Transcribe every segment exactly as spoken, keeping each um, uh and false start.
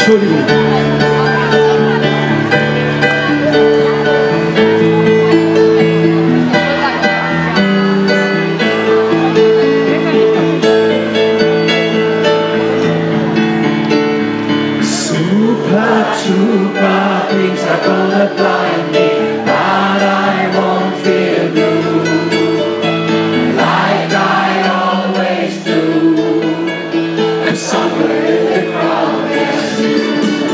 Entschuldigung. Super things are gonna blind me, but I won't feel blue, like I always do. And somewhere in the crowd is you.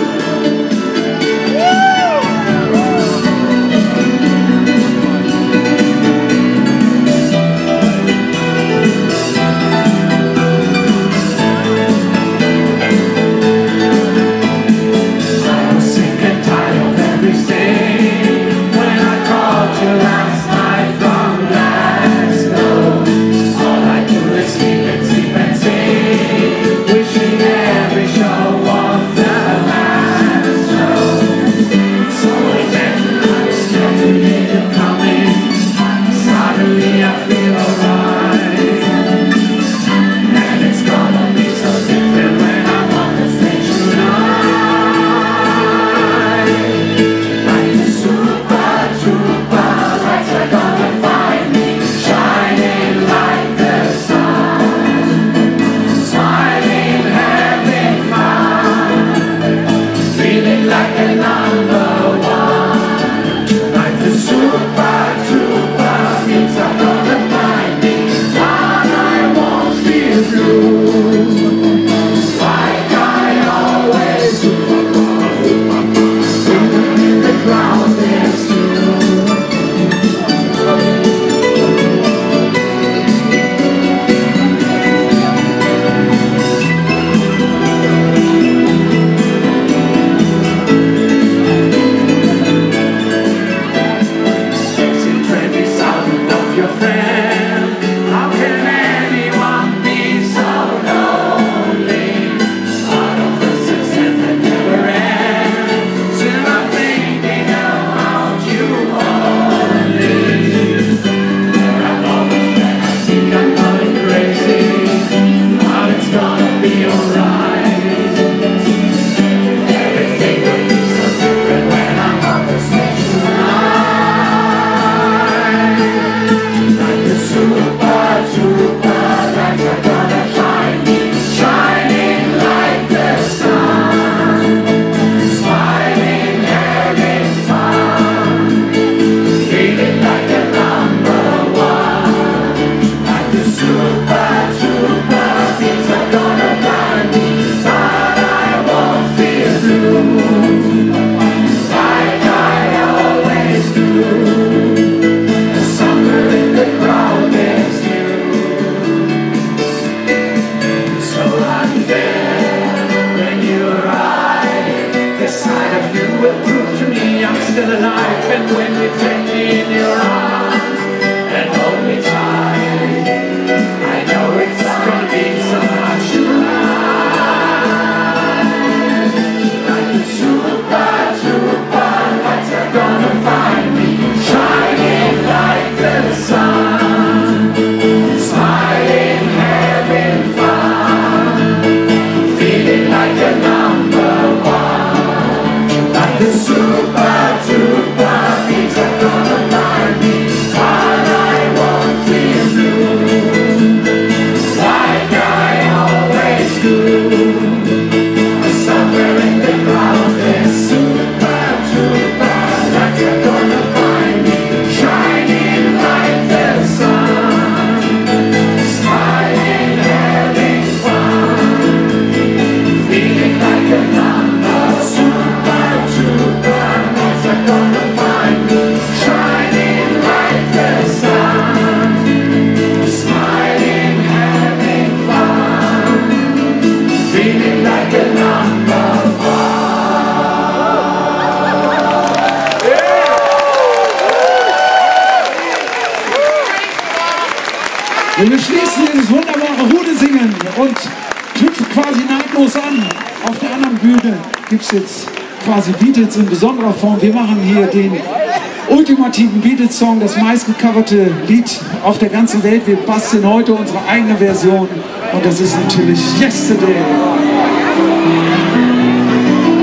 Und wir schließen dieses wunderbare Hudesingen und knüpfen quasi nahtlos an. Auf der anderen Bühne gibt es jetzt quasi Beatles in besonderer Form. Wir machen hier den ultimativen Beatles-Song, das meistgecoverte Lied auf der ganzen Welt. Wir basteln heute unsere eigene Version und das ist natürlich Yesterday.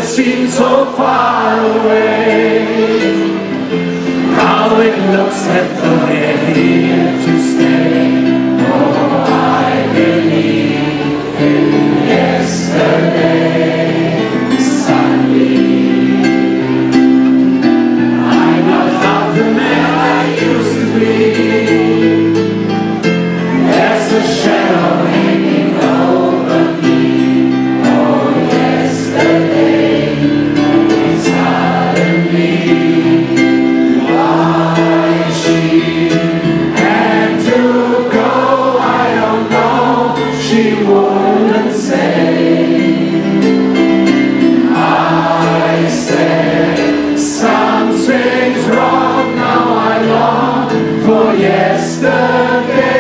that seemed so far away. Now it looks as though they're here to stay. Oh, I believe in yesterday, Sunday. I'm not half the man I used to be. There's a shadow hanging over me. Oh, yesterday is suddenly. Why she had to go, I don't know. She wouldn't say. I said something's wrong. Now I long for yesterday.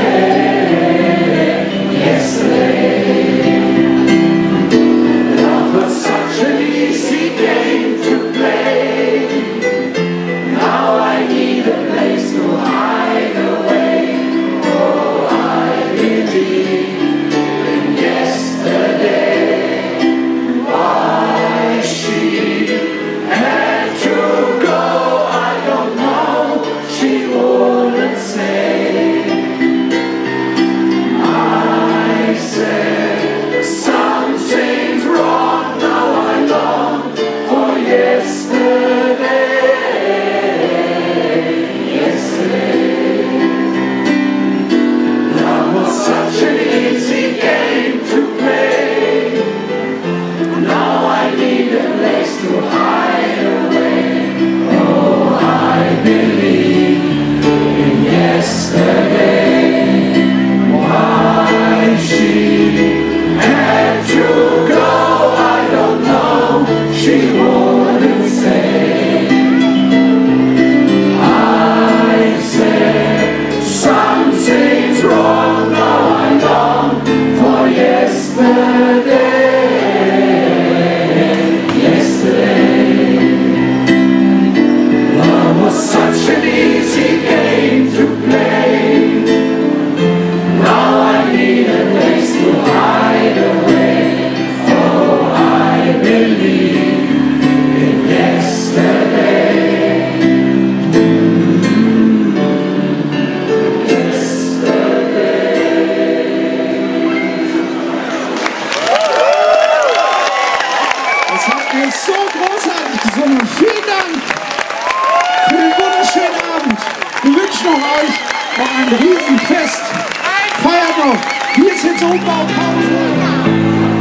So großartig gesungen. Vielen Dank für den wunderschönen Abend. Wir wünschen euch noch ein Riesenfest. Feiert noch. Hier ist jetzt Umbaupause.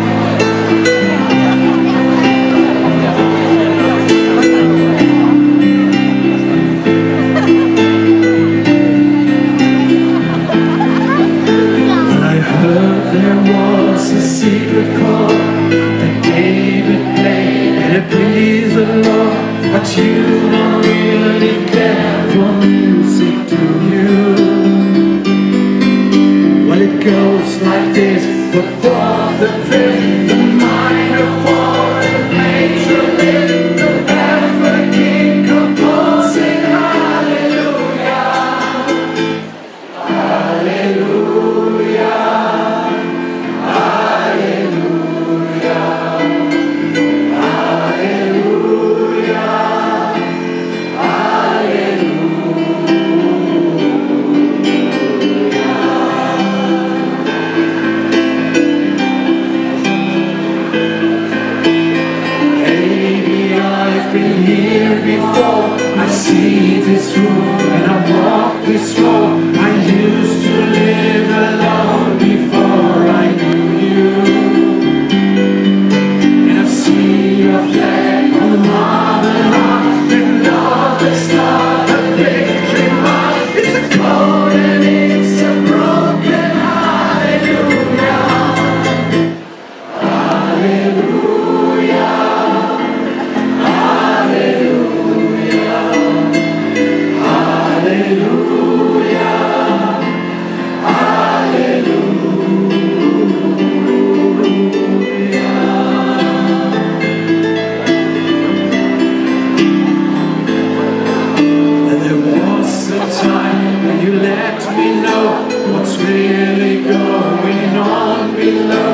Please the Lord, but you don't really care for music, do you? Well, it goes like this: the fourth, the fifth, the minor fourth, the major lift, the ever king composing hallelujah, hallelujah, hallelujah. I see this room and I walk this floor. I used to live alone before I knew you. And I've seen your flag on the marble arch. And love is not a victory march. It's a cold and it's a broken hallelujah. Hallelujah. What's really going on below?